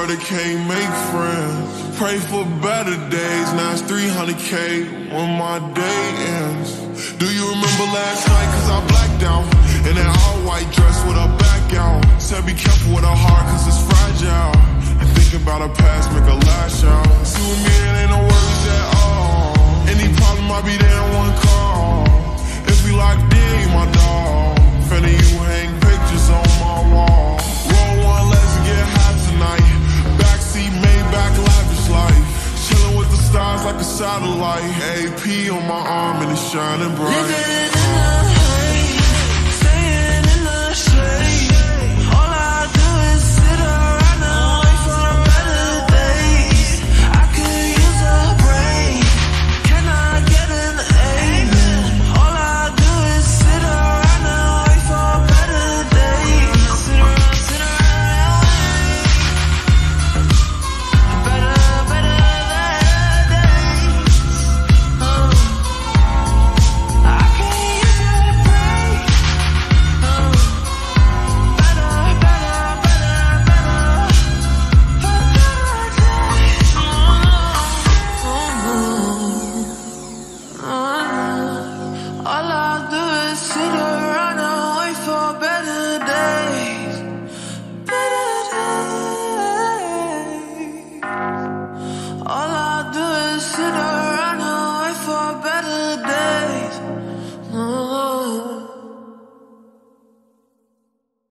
word, they can't make friends. Pray for better days, now it's 300K when my day ends. Do you remember last night, cause I blacked out in that all-white dress with her back out. Said be careful with her heart, cause it's fragile. And thinking about her past make her lash out. See with me, it ain't no worries at all. Any problem, I'll be there in one call. If we locked in, you my dog. Finna you hang pictures on my wall. Roll one, let's get high tonight. Backseat, Maybach, lavish life. Chillin' with the stars like a satellite. AP on my arm and it's shining bright. Living in the haze, staying in the shade. All I do is sit around and wait for better days. I could use a break. Can I get an amen? All I do is sit around and wait for better days. Sit around and wait. Better days. I could use a break. All I do is sit